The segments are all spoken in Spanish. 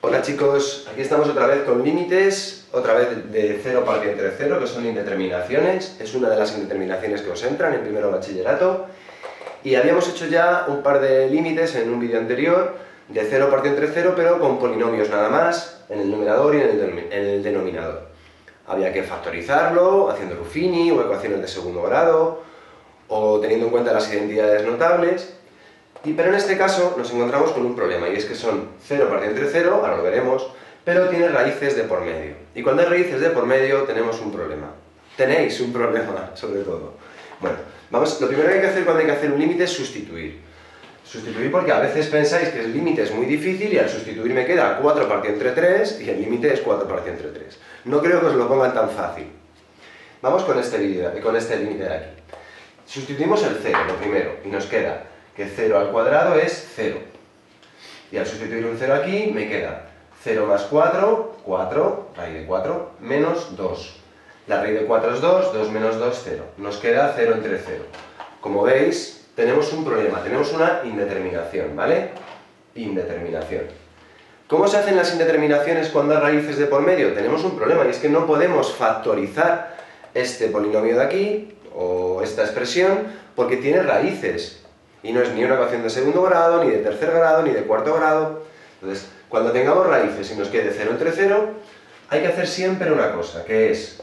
Hola chicos, aquí estamos otra vez con límites, otra vez de 0 partido entre 0, que son indeterminaciones. Es una de las indeterminaciones que os entran en primero de bachillerato. Y habíamos hecho ya un par de límites en un vídeo anterior, de 0 partido entre 0, pero con polinomios nada más, en el numerador y en el denominador. Había que factorizarlo, haciendo Ruffini o ecuaciones de segundo grado, o teniendo en cuenta las identidades notables. Pero en este caso nos encontramos con un problema, y es que son 0 partido entre 0, ahora lo veremos, pero tiene raíces de por medio. Y cuando hay raíces de por medio tenemos un problema. Tenéis un problema, sobre todo. Bueno, lo primero que hay que hacer cuando hay que hacer un límite es sustituir. Sustituir porque a veces pensáis que el límite es muy difícil y al sustituir me queda 4 partido entre 3 y el límite es 4 partido entre 3. No creo que os lo pongan tan fácil. Vamos con este límite de aquí. Sustituimos el 0, lo primero, y nos queda que 0 al cuadrado es 0. Y al sustituir un 0 aquí, me queda 0 más 4, 4, raíz de 4, menos 2. La raíz de 4 es 2, 2 menos 2, 0. Nos queda 0 entre 0. Como veis, tenemos un problema, tenemos una indeterminación, ¿vale? Indeterminación. ¿Cómo se hacen las indeterminaciones cuando hay raíces de por medio? Tenemos un problema, y es que no podemos factorizar este polinomio de aquí, o esta expresión, porque tiene raíces. Y no es ni una ecuación de segundo grado, ni de tercer grado, ni de cuarto grado. Entonces, cuando tengamos raíces y nos quede 0 entre 0, hay que hacer siempre una cosa, que es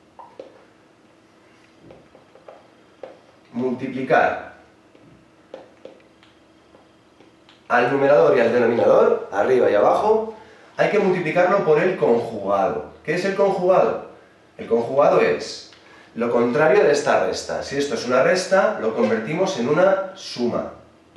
multiplicar al numerador y al denominador, arriba y abajo, hay que multiplicarlo por el conjugado. ¿Qué es el conjugado? El conjugado es lo contrario de esta resta. Si esto es una resta, lo convertimos en una suma.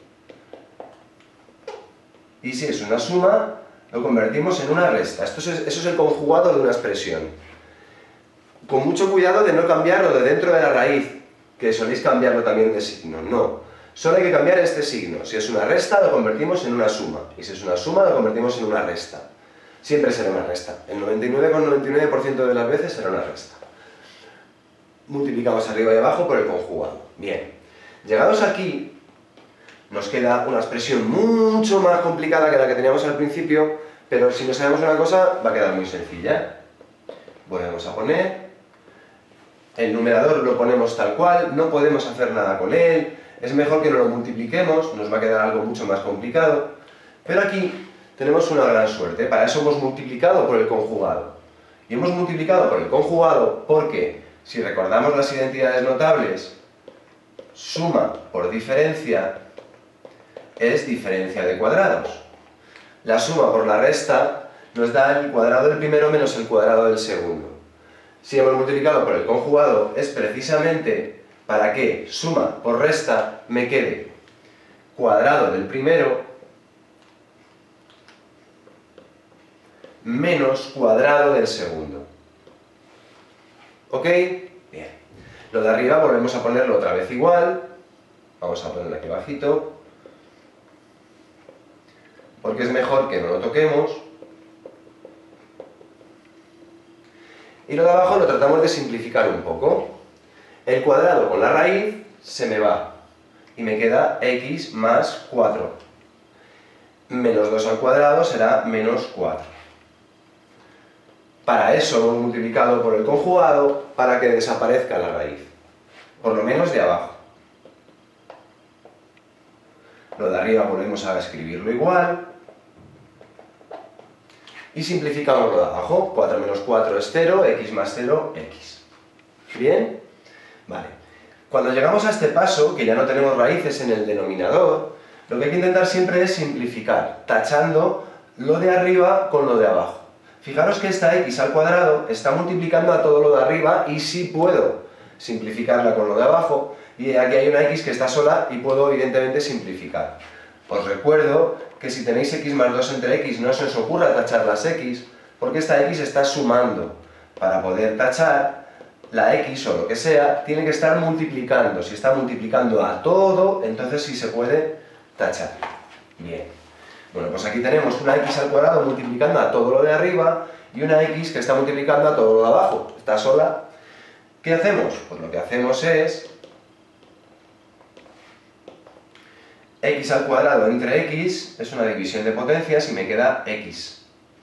Y si es una suma, lo convertimos en una resta. Eso es el conjugado de una expresión. Con mucho cuidado de no cambiarlo de dentro de la raíz, que soléis cambiarlo también de signo. No. Solo hay que cambiar este signo. Si es una resta, lo convertimos en una suma. Y si es una suma, lo convertimos en una resta. Siempre será una resta. El 99,99% de las veces será una resta. Multiplicamos arriba y abajo por el conjugado. Bien. Llegados aquí, nos queda una expresión mucho más complicada que la que teníamos al principio, pero si no sabemos una cosa, va a quedar muy sencilla. Volvemos a poner. El numerador lo ponemos tal cual, no podemos hacer nada con él. Es mejor que no lo multipliquemos, nos va a quedar algo mucho más complicado. Pero aquí tenemos una gran suerte. Para eso hemos multiplicado por el conjugado. Y hemos multiplicado por el conjugado porque, si recordamos las identidades notables, suma por diferencia es diferencia de cuadrados. La suma por la resta nos da el cuadrado del primero menos el cuadrado del segundo. Si hemos multiplicado por el conjugado es precisamente para que suma por resta me quede cuadrado del primero menos cuadrado del segundo. ¿Ok? Bien. Lo de arriba volvemos a ponerlo otra vez igual. Vamos a ponerlo aquí abajito. Porque es mejor que no lo toquemos. Y lo de abajo lo tratamos de simplificar un poco. El cuadrado con la raíz se me va. Y me queda x más 4. Menos 2 al cuadrado será menos 4. Para eso hemos multiplicado por el conjugado, para que desaparezca la raíz. Por lo menos de abajo. Lo de arriba volvemos a escribirlo igual. Y simplificamos lo de abajo. 4 menos 4 es 0, x más 0, x. ¿Bien? Vale. Cuando llegamos a este paso, que ya no tenemos raíces en el denominador, lo que hay que intentar siempre es simplificar, tachando lo de arriba con lo de abajo. Fijaros que esta x al cuadrado está multiplicando a todo lo de arriba y sí puedo simplificarla con lo de abajo. Y aquí hay una x que está sola y puedo evidentemente simplificar. Os recuerdo que si tenéis x más 2 entre x no se os ocurra tachar las x, porque esta x está sumando. Para poder tachar la x o lo que sea, tiene que estar multiplicando. Si está multiplicando a todo, entonces sí se puede tachar. Bien. Bueno, pues aquí tenemos una x al cuadrado multiplicando a todo lo de arriba y una x que está multiplicando a todo lo de abajo. Está sola. ¿Qué hacemos? Pues lo que hacemos es x al cuadrado entre x, es una división de potencias y me queda x.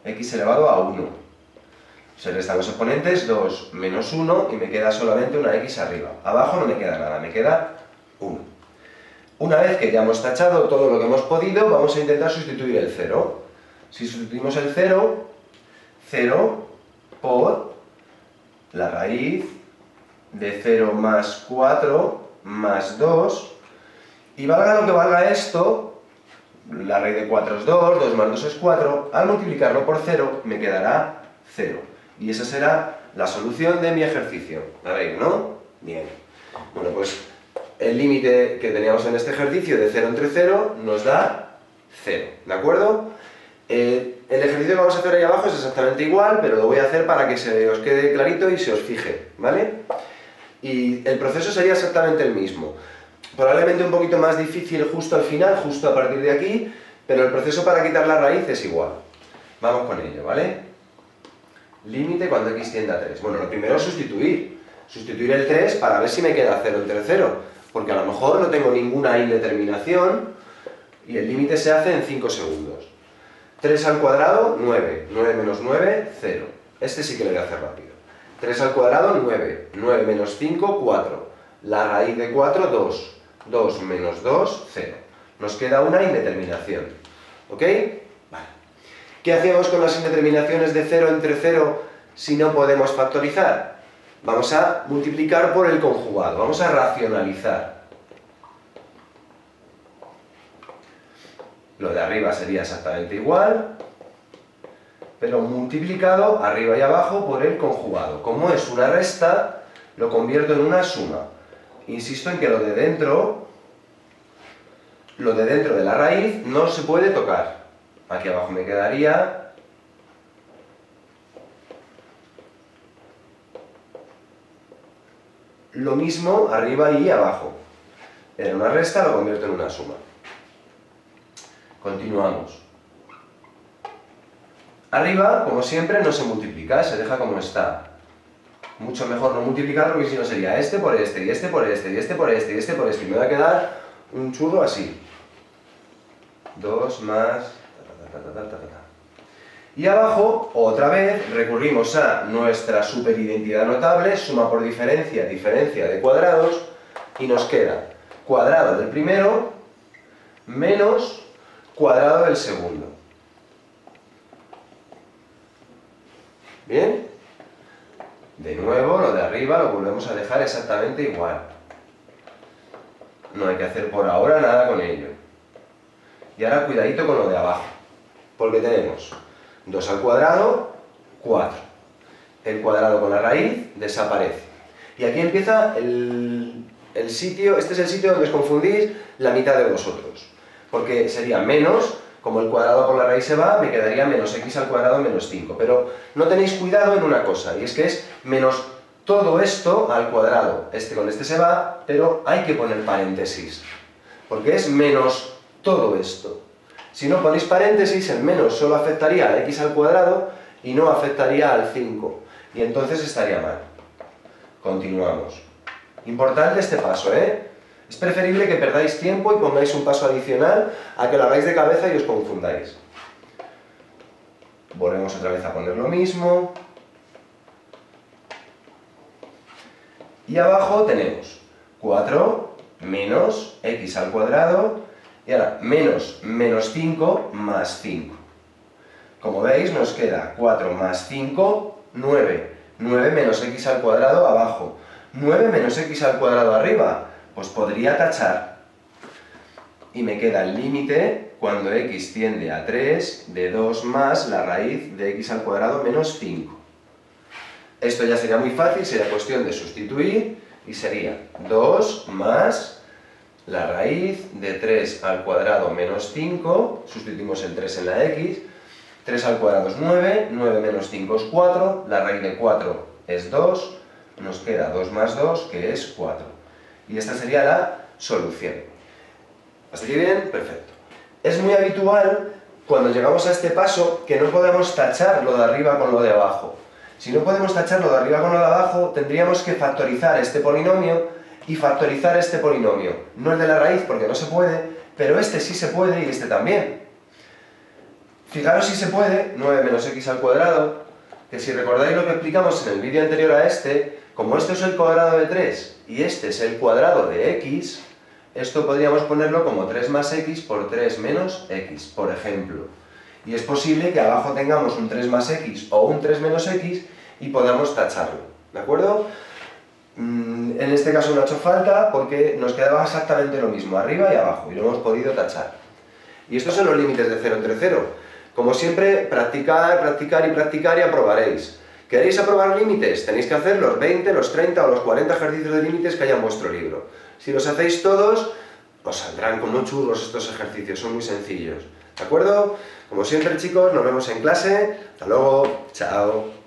x elevado a 1. Se restan los exponentes, 2 menos 1, y me queda solamente una x arriba. Abajo no me queda nada, me queda 1. Una vez que ya hemos tachado todo lo que hemos podido, vamos a intentar sustituir el 0. Si sustituimos el 0, 0 por la raíz de 0 más 4 más 2, y valga lo que valga esto, la raíz de 4 es 2, 2 más 2 es 4, al multiplicarlo por 0 me quedará 0. Y esa será la solución de mi ejercicio. ¿La veis, no? Bien. Bueno, pues el límite que teníamos en este ejercicio de 0 entre 0 nos da 0, ¿de acuerdo? El ejercicio que vamos a hacer ahí abajo es exactamente igual, pero lo voy a hacer para que se os quede clarito y se os fije, ¿vale? Y el proceso sería exactamente el mismo. Probablemente un poquito más difícil justo al final, justo a partir de aquí, pero el proceso para quitar la raíz es igual. Vamos con ello, ¿vale? Límite cuando x tiende a 3. Bueno, lo primero es sustituir. Sustituir el 3 para ver si me queda 0 entre 0. Porque a lo mejor no tengo ninguna indeterminación y el límite se hace en 5 segundos. 3 al cuadrado, 9. 9 menos 9, 0. Este sí que lo voy a hacer rápido. 3 al cuadrado, 9. 9 menos 5, 4. La raíz de 4, 2. 2 menos 2, 0. Nos queda una indeterminación. ¿Ok? Vale. ¿Qué hacemos con las indeterminaciones de 0 entre 0 si no podemos factorizar? Vamos a multiplicar por el conjugado. Vamos a racionalizar. Lo de arriba sería exactamente igual, pero multiplicado arriba y abajo por el conjugado. Como es una resta, lo convierto en una suma. Insisto en que lo de dentro de la raíz no se puede tocar. Aquí abajo me quedaría lo mismo arriba y abajo. Era una resta, lo convierto en una suma. Continuamos. Arriba, como siempre, no se multiplica, se deja como está. Mucho mejor no multiplicarlo, porque si no sería este por este, y este por este, y este por este, y este por este, y me va a quedar un churro así. 2 más... Y abajo, otra vez, recurrimos a nuestra superidentidad notable, suma por diferencia, diferencia de cuadrados, y nos queda cuadrado del primero menos cuadrado del segundo. ¿Bien? De nuevo, lo de arriba lo volvemos a dejar exactamente igual. No hay que hacer por ahora nada con ello. Y ahora cuidadito con lo de abajo, porque tenemos 2 al cuadrado, 4. El cuadrado con la raíz desaparece. Y aquí empieza el sitio, este es el sitio donde os confundís la mitad de vosotros. Porque sería menos, como el cuadrado con la raíz se va, me quedaría menos x al cuadrado menos 5. Pero no tenéis cuidado en una cosa, y es que es menos todo esto al cuadrado. Este con este se va, pero hay que poner paréntesis. Porque es menos todo esto. Si no ponéis paréntesis, el menos solo afectaría a x al cuadrado y no afectaría al 5. Y entonces estaría mal. Continuamos. Importante este paso, ¿eh? Es preferible que perdáis tiempo y pongáis un paso adicional a que lo hagáis de cabeza y os confundáis. Volvemos otra vez a poner lo mismo. Y abajo tenemos 4 menos x al cuadrado, y ahora menos 5 más 5. Como veis, nos queda 4 más 5, 9. 9 menos x al cuadrado abajo. 9 menos x al cuadrado arriba. Pues podría tachar. Y me queda el límite cuando x tiende a 3 de 2 más la raíz de x al cuadrado menos 5. Esto ya sería muy fácil, sería cuestión de sustituir, y sería 2 más la raíz de 3 al cuadrado menos 5, sustituimos el 3 en la x, 3 al cuadrado es 9, 9 menos 5 es 4, la raíz de 4 es 2, nos queda 2 más 2, que es 4. Y esta sería la solución. ¿Hasta aquí bien? Perfecto. Es muy habitual, cuando llegamos a este paso, que no podemos tachar lo de arriba con lo de abajo. Si no podemos tachar lo de arriba con lo de abajo, tendríamos que factorizar este polinomio y factorizar este polinomio. No el de la raíz, porque no se puede, pero este sí se puede y este también. Fijaros si se puede, 9 menos x al cuadrado, que si recordáis lo que explicamos en el vídeo anterior a este, como esto es el cuadrado de 3 y este es el cuadrado de x, esto podríamos ponerlo como 3 más x por 3 menos x, por ejemplo. Y es posible que abajo tengamos un 3 más x o un 3 menos x y podamos tacharlo, ¿de acuerdo? En este caso no ha hecho falta porque nos quedaba exactamente lo mismo, arriba y abajo, y lo hemos podido tachar. Y estos son los límites de 0 entre 0. Como siempre, practicar, practicar y practicar y aprobaréis. ¿Queréis aprobar límites? Tenéis que hacer los 20, los 30 o los 40 ejercicios de límites que hay en vuestro libro. Si los hacéis todos, os saldrán como churros estos ejercicios, son muy sencillos. ¿De acuerdo? Como siempre, chicos, nos vemos en clase. Hasta luego. Chao.